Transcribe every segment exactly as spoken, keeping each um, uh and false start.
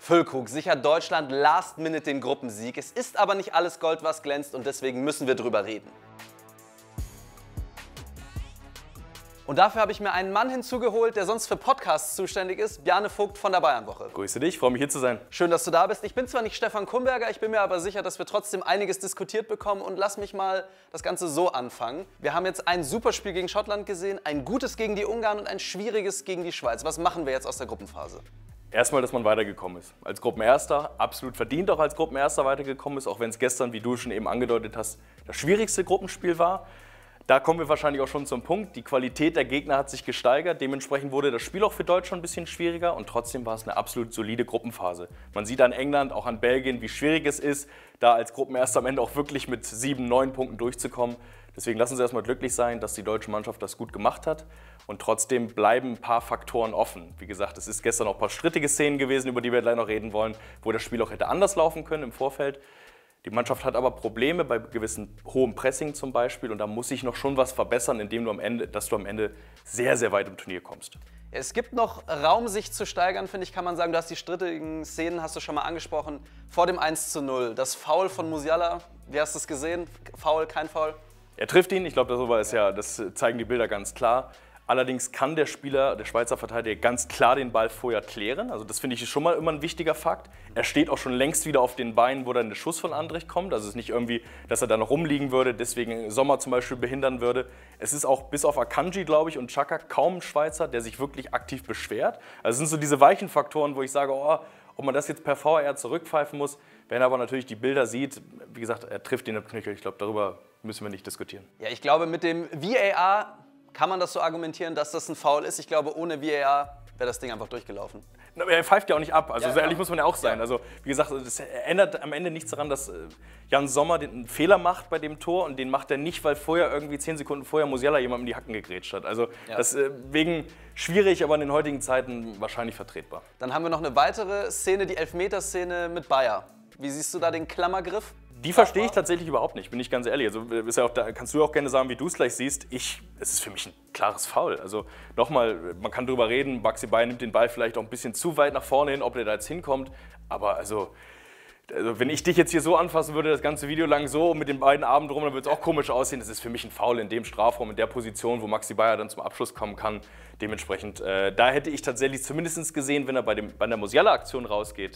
Füllkrug sichert Deutschland last minute den Gruppensieg. Es ist aber nicht alles Gold, was glänzt, und deswegen müssen wir drüber reden. Und dafür habe ich mir einen Mann hinzugeholt, der sonst für Podcasts zuständig ist, Bjarne Vogt von der Bayernwoche. Grüße dich, freue mich hier zu sein. Schön, dass du da bist. Ich bin zwar nicht Stefan Kumberger, ich bin mir aber sicher, dass wir trotzdem einiges diskutiert bekommen, und lass mich mal das Ganze so anfangen. Wir haben jetzt ein super Spiel gegen Schottland gesehen, ein gutes gegen die Ungarn und ein schwieriges gegen die Schweiz. Was machen wir jetzt aus der Gruppenphase? Erstmal, dass man weitergekommen ist. Als Gruppenerster, absolut verdient auch als Gruppenerster weitergekommen ist, auch wenn es gestern, wie du schon eben angedeutet hast, das schwierigste Gruppenspiel war. Da kommen wir wahrscheinlich auch schon zum Punkt. Die Qualität der Gegner hat sich gesteigert. Dementsprechend wurde das Spiel auch für Deutschland ein bisschen schwieriger, und trotzdem war es eine absolut solide Gruppenphase. Man sieht an England, auch an Belgien, wie schwierig es ist, da als Gruppenerster am Ende auch wirklich mit sieben, neun Punkten durchzukommen. Deswegen lassen Sie erstmal glücklich sein, dass die deutsche Mannschaft das gut gemacht hat. Und trotzdem bleiben ein paar Faktoren offen. Wie gesagt, es ist gestern auch ein paar strittige Szenen gewesen, über die wir gleich noch reden wollen, wo das Spiel auch hätte anders laufen können im Vorfeld. Die Mannschaft hat aber Probleme bei gewissen hohem Pressing zum Beispiel, und da muss sich noch schon was verbessern, indem du am Ende, dass du am Ende sehr, sehr weit im Turnier kommst. Es gibt noch Raum, sich zu steigern, finde ich, kann man sagen. Du hast die strittigen Szenen, hast du schon mal angesprochen, vor dem eins zu null. Das Foul von Musiala, wie hast du es gesehen? Foul, kein Foul? Er trifft ihn, ich glaube, darüber ist ja, das zeigen die Bilder ganz klar. Allerdings kann der Spieler, der Schweizer Verteidiger, ganz klar den Ball vorher klären. Also das finde ich schon mal immer ein wichtiger Fakt. Er steht auch schon längst wieder auf den Beinen, wo dann der Schuss von Andrich kommt. Also es ist nicht irgendwie, dass er da noch rumliegen würde, deswegen Sommer zum Beispiel behindern würde. Es ist auch bis auf Akanji, glaube ich, und Xhaka kaum ein Schweizer, der sich wirklich aktiv beschwert. Also es sind so diese weichen Faktoren, wo ich sage, oh, ob man das jetzt per V A R zurückpfeifen muss. Wenn er aber natürlich die Bilder sieht, wie gesagt, er trifft ihn im Knöchel. Ich glaube, darüber müssen wir nicht diskutieren. Ja, ich glaube, mit dem V A R kann man das so argumentieren, dass das ein Foul ist. Ich glaube, ohne V A R wäre das Ding einfach durchgelaufen. Aber er pfeift ja auch nicht ab, also ja, so ehrlich muss man ja auch sein. Ja. Also wie gesagt, das ändert am Ende nichts daran, dass Jan Sommer einen Fehler macht bei dem Tor, und den macht er nicht, weil vorher irgendwie zehn Sekunden vorher Musiala jemandem in die Hacken gegrätscht hat. Also ja. Deswegen schwierig, aber in den heutigen Zeiten wahrscheinlich vertretbar. Dann haben wir noch eine weitere Szene, die Elfmeterszene mit Bayer. Wie siehst du da den Klammergriff? Die verstehe ich tatsächlich überhaupt nicht, bin ich ganz ehrlich. Also ist ja auch, da kannst du auch gerne sagen, wie du es gleich siehst. Ich, es ist für mich ein klares Foul. Also nochmal, man kann drüber reden, Baxi Bayer nimmt den Ball vielleicht auch ein bisschen zu weit nach vorne hin, ob der da jetzt hinkommt. Aber also, also wenn ich dich jetzt hier so anfassen würde, das ganze Video lang so mit den beiden Armen drum, dann würde es auch komisch aussehen. Das ist für mich ein Foul in dem Strafraum, in der Position, wo Maxi Bayer dann zum Abschluss kommen kann. Dementsprechend, äh, da hätte ich tatsächlich zumindest gesehen, wenn er bei, dem, bei der Musiala-Aktion rausgeht.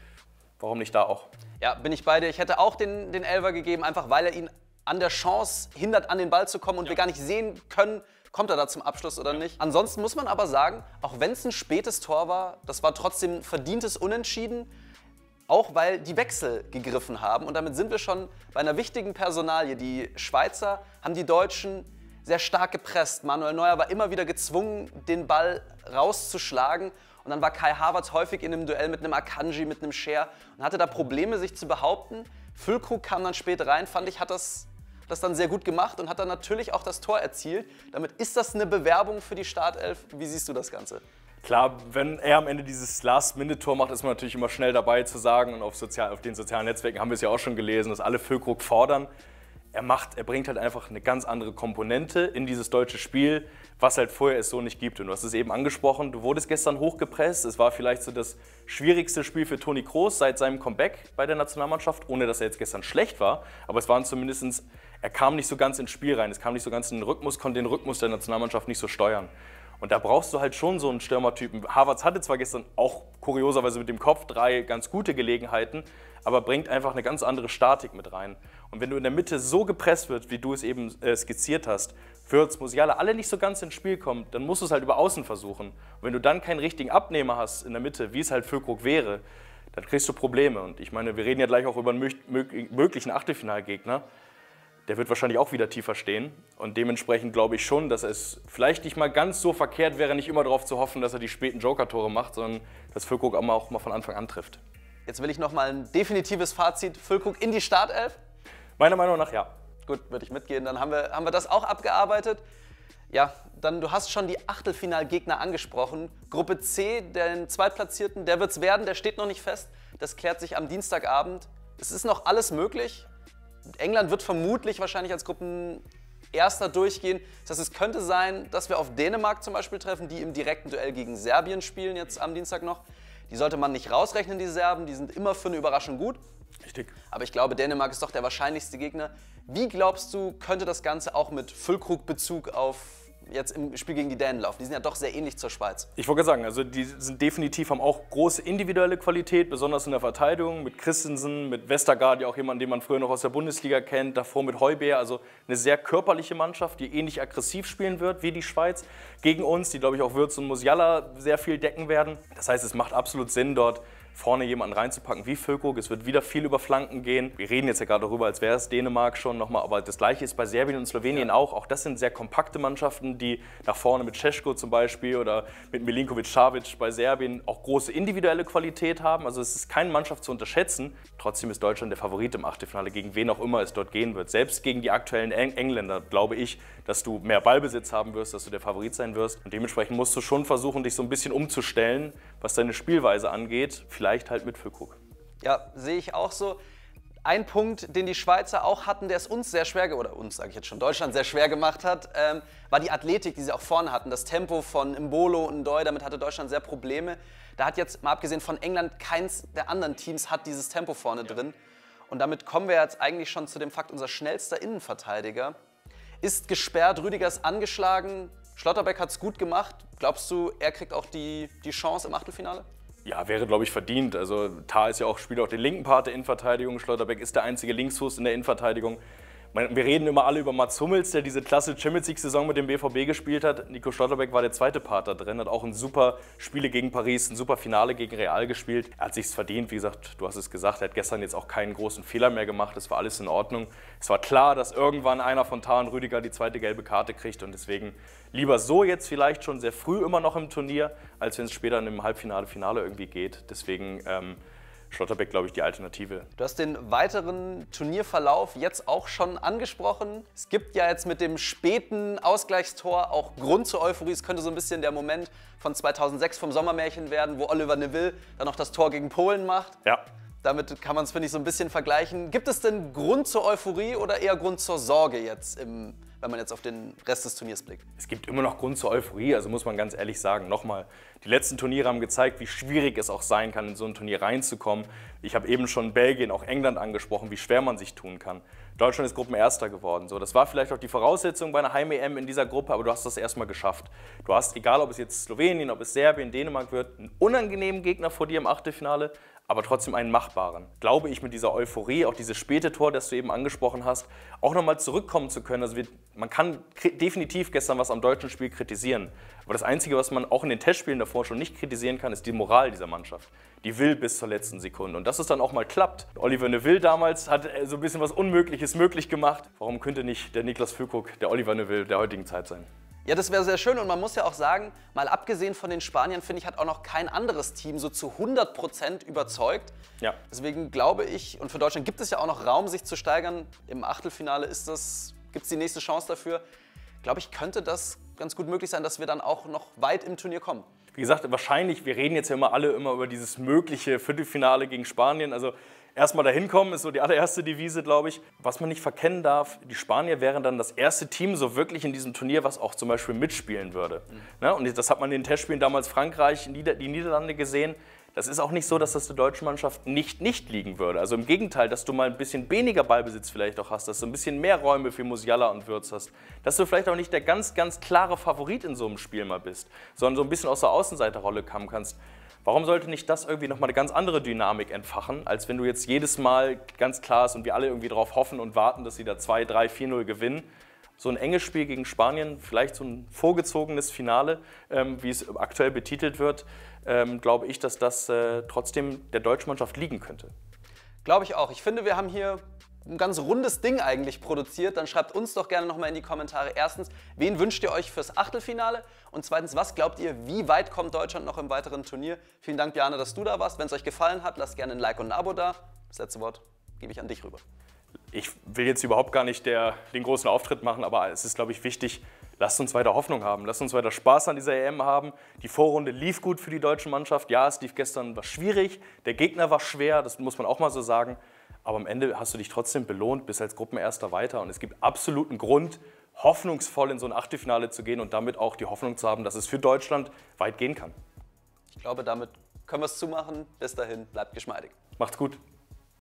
Warum nicht da auch? Ja, bin ich bei dir. Ich hätte auch den, den Elfer gegeben, einfach weil er ihn an der Chance hindert, an den Ball zu kommen, und ja. wir gar nicht sehen können, kommt er da zum Abschluss oder nicht. Ansonsten muss man aber sagen, auch wenn es ein spätes Tor war, das war trotzdem ein verdientes Unentschieden, auch weil die Wechsel gegriffen haben. Und damit sind wir schon bei einer wichtigen Personalie. Die Schweizer haben die Deutschen sehr stark gepresst. Manuel Neuer war immer wieder gezwungen, den Ball rauszuschlagen. Und dann war Kai Havertz häufig in einem Duell mit einem Akanji, mit einem Scher, und hatte da Probleme, sich zu behaupten. Füllkrug kam dann spät rein, fand ich, hat das, das dann sehr gut gemacht und hat dann natürlich auch das Tor erzielt. Damit ist das eine Bewerbung für die Startelf. Wie siehst du das Ganze? Klar, wenn er am Ende dieses Last-Minute-Tor macht, ist man natürlich immer schnell dabei zu sagen, und auf, sozial, auf den sozialen Netzwerken haben wir es ja auch schon gelesen, dass alle Füllkrug fordern. Er, macht, er bringt halt einfach eine ganz andere Komponente in dieses deutsche Spiel, was halt vorher es so nicht gibt. Und du hast es eben angesprochen, du wurdest gestern hochgepresst. Es war vielleicht so das schwierigste Spiel für Toni Kroos seit seinem Comeback bei der Nationalmannschaft, ohne dass er jetzt gestern schlecht war. Aber es waren zumindest, er kam nicht so ganz ins Spiel rein, es kam nicht so ganz in den Rhythmus, konnte den Rhythmus der Nationalmannschaft nicht so steuern. Und da brauchst du halt schon so einen Stürmertypen. Havertz hatte zwar gestern auch kurioserweise mit dem Kopf drei ganz gute Gelegenheiten, aber bringt einfach eine ganz andere Statik mit rein. Und wenn du in der Mitte so gepresst wird, wie du es eben äh, skizziert hast, Würz, Musiala, alle nicht so ganz ins Spiel kommen, dann musst du es halt über Außen versuchen. Und wenn du dann keinen richtigen Abnehmer hast in der Mitte, wie es halt Füllkrug wäre, dann kriegst du Probleme. Und ich meine, wir reden ja gleich auch über einen möglichen Achtelfinalgegner. Der wird wahrscheinlich auch wieder tiefer stehen. Und dementsprechend glaube ich schon, dass es vielleicht nicht mal ganz so verkehrt wäre, nicht immer darauf zu hoffen, dass er die späten Joker-Tore macht, sondern dass Füllkrug auch mal von Anfang an trifft. Jetzt will ich noch mal ein definitives Fazit. Füllkrug in die Startelf? Meiner Meinung nach ja. Gut, würde ich mitgehen. Dann haben wir, haben wir das auch abgearbeitet. Ja, dann, du hast schon die Achtelfinalgegner angesprochen. Gruppe C, den Zweitplatzierten, der wird es werden, der steht noch nicht fest. Das klärt sich am Dienstagabend. Es ist noch alles möglich. England wird vermutlich wahrscheinlich als Gruppenerster durchgehen. Das heißt, es könnte sein, dass wir auf Dänemark zum Beispiel treffen, die im direkten Duell gegen Serbien spielen, jetzt am Dienstag noch. Die sollte man nicht rausrechnen, die Serben. Die sind immer für eine Überraschung gut. Richtig. Aber ich glaube, Dänemark ist doch der wahrscheinlichste Gegner. Wie glaubst du, könnte das Ganze auch mit Füllkrug-Bezug auf jetzt im Spiel gegen die Dänen laufen? Die sind ja doch sehr ähnlich zur Schweiz. Ich wollte sagen, also die sind definitiv, haben auch große individuelle Qualität, besonders in der Verteidigung, mit Christensen, mit Westergaard, ja auch jemand, den man früher noch aus der Bundesliga kennt, davor mit Højbjerg, also eine sehr körperliche Mannschaft, die ähnlich aggressiv spielen wird wie die Schweiz gegen uns, die, glaube ich, auch Wirtz und Musiala sehr viel decken werden. Das heißt, es macht absolut Sinn, dort vorne jemanden reinzupacken wie Füllkrug. Es wird wieder viel über Flanken gehen. Wir reden jetzt ja gerade darüber, als wäre es Dänemark schon nochmal, aber das Gleiche ist bei Serbien und Slowenien ja auch. Auch das sind sehr kompakte Mannschaften, die nach vorne mit Šeško zum Beispiel oder mit Milinkovic-Savic bei Serbien auch große individuelle Qualität haben. Also es ist keine Mannschaft zu unterschätzen. Trotzdem ist Deutschland der Favorit im Achtelfinale, gegen wen auch immer es dort gehen wird. Selbst gegen die aktuellen Eng Engländer glaube ich, dass du mehr Ballbesitz haben wirst, dass du der Favorit sein wirst. Und dementsprechend musst du schon versuchen, dich so ein bisschen umzustellen, was deine Spielweise angeht. Vielleicht halt mit Füllkrug. Ja, sehe ich auch so. Ein Punkt, den die Schweizer auch hatten, der es uns sehr schwer, oder uns sage ich jetzt schon, Deutschland sehr schwer gemacht hat, ähm, war die Athletik, die sie auch vorne hatten. Das Tempo von Mbolo und Ndoye, damit hatte Deutschland sehr Probleme. Da hat jetzt, mal abgesehen von England, keins der anderen Teams hat dieses Tempo vorne ja. drin. Und damit kommen wir jetzt eigentlich schon zu dem Fakt, unser schnellster Innenverteidiger ist gesperrt, Rüdiger ist angeschlagen, Schlotterbeck hat es gut gemacht. Glaubst du, er kriegt auch die, die Chance im Achtelfinale? Ja, wäre, glaube ich, verdient. Also Tah ist ja auch, spielt auch den linken Part der Innenverteidigung. Schlotterbeck ist der einzige Linksfuß in der Innenverteidigung. Wir reden immer alle über Mats Hummels, der diese klasse Champions League-Saison mit dem B V B gespielt hat. Nico Schlotterbeck war der zweite Part da drin, hat auch ein super Spiele gegen Paris, ein super Finale gegen Real gespielt. Er hat sich's verdient, wie gesagt, du hast es gesagt, er hat gestern jetzt auch keinen großen Fehler mehr gemacht, es war alles in Ordnung. Es war klar, dass irgendwann einer von Tah und Rüdiger die zweite gelbe Karte kriegt und deswegen lieber so jetzt vielleicht schon sehr früh immer noch im Turnier, als wenn es später in einem Halbfinale, Finale irgendwie geht. Deswegen ähm, Schlotterbeck, glaube ich, die Alternative. Du hast den weiteren Turnierverlauf jetzt auch schon angesprochen. Es gibt ja jetzt mit dem späten Ausgleichstor auch Grund zur Euphorie. Es könnte so ein bisschen der Moment von zweitausendsechs vom Sommermärchen werden, wo Oliver Neville dann noch das Tor gegen Polen macht. Ja. Damit kann man es, finde ich, so ein bisschen vergleichen. Gibt es denn Grund zur Euphorie oder eher Grund zur Sorge jetzt, im, wenn man jetzt auf den Rest des Turniers blickt? Es gibt immer noch Grund zur Euphorie, also muss man ganz ehrlich sagen. Nochmal, die letzten Turniere haben gezeigt, wie schwierig es auch sein kann, in so ein Turnier reinzukommen. Ich habe eben schon Belgien, auch England angesprochen, wie schwer man sich tun kann. Deutschland ist Gruppenerster geworden. So, das war vielleicht auch die Voraussetzung bei einer Heim-E M in dieser Gruppe, aber du hast das erstmal geschafft. Du hast, egal ob es jetzt Slowenien, ob es Serbien, Dänemark wird, einen unangenehmen Gegner vor dir im Achtelfinale, aber trotzdem einen machbaren. Glaube ich, mit dieser Euphorie, auch dieses späte Tor, das du eben angesprochen hast, auch nochmal zurückkommen zu können. Also wir, man kann definitiv gestern was am deutschen Spiel kritisieren. Aber das Einzige, was man auch in den Testspielen davor schon nicht kritisieren kann, ist die Moral dieser Mannschaft. Die will bis zur letzten Sekunde. Und dass es dann auch mal klappt. Oliver Neville damals hat so ein bisschen was Unmögliches möglich gemacht. Warum könnte nicht der Niklas Füllkrug der Oliver Neville der heutigen Zeit sein? Ja, das wäre sehr schön und man muss ja auch sagen, mal abgesehen von den Spaniern, finde ich, hat auch noch kein anderes Team so zu hundert Prozent überzeugt. Ja. Deswegen glaube ich, und für Deutschland gibt es ja auch noch Raum, sich zu steigern. Im Achtelfinale ist das, gibt es die nächste Chance dafür. Glaube ich, könnte das ganz gut möglich sein, dass wir dann auch noch weit im Turnier kommen. Wie gesagt, wahrscheinlich, wir reden jetzt ja immer alle immer über dieses mögliche Viertelfinale gegen Spanien. Also erstmal dahin kommen ist so die allererste Devise, glaube ich. Was man nicht verkennen darf, die Spanier wären dann das erste Team so wirklich in diesem Turnier, was auch zum Beispiel mitspielen würde. Mhm. Ne? Und das hat man in den Testspielen damals Frankreich, Nieder die Niederlande gesehen. Das ist auch nicht so, dass das der deutschen Mannschaft nicht, nicht liegen würde. Also im Gegenteil, dass du mal ein bisschen weniger Ballbesitz vielleicht auch hast, dass du ein bisschen mehr Räume für Musiala und Wirtz hast, dass du vielleicht auch nicht der ganz, ganz klare Favorit in so einem Spiel mal bist, sondern so ein bisschen aus der Außenseiterrolle kommen kannst. Warum sollte nicht das irgendwie nochmal eine ganz andere Dynamik entfachen, als wenn du jetzt jedes Mal ganz klar ist und wir alle irgendwie darauf hoffen und warten, dass sie da zwei, drei, vier null gewinnen. So ein enges Spiel gegen Spanien, vielleicht so ein vorgezogenes Finale, ähm, wie es aktuell betitelt wird, ähm, glaube ich, dass das äh, trotzdem der deutschen Mannschaft liegen könnte. Glaube ich auch. Ich finde, wir haben hier ein ganz rundes Ding eigentlich produziert. Dann schreibt uns doch gerne nochmal in die Kommentare. Erstens, wen wünscht ihr euch fürs Achtelfinale? Und zweitens, was glaubt ihr, wie weit kommt Deutschland noch im weiteren Turnier? Vielen Dank, Bjarne, dass du da warst. Wenn es euch gefallen hat, lasst gerne ein Like und ein Abo da. Das letzte Wort gebe ich an dich rüber. Ich will jetzt überhaupt gar nicht der, den großen Auftritt machen, aber es ist, glaube ich, wichtig, lasst uns weiter Hoffnung haben, lasst uns weiter Spaß an dieser E M haben. Die Vorrunde lief gut für die deutsche Mannschaft. Ja, es lief gestern, war schwierig, der Gegner war schwer, das muss man auch mal so sagen. Aber am Ende hast du dich trotzdem belohnt, bist als Gruppenerster weiter und es gibt absoluten Grund, hoffnungsvoll in so ein Achtelfinale zu gehen und damit auch die Hoffnung zu haben, dass es für Deutschland weit gehen kann. Ich glaube, damit können wir es zumachen. Bis dahin, bleibt geschmeidig. Macht's gut.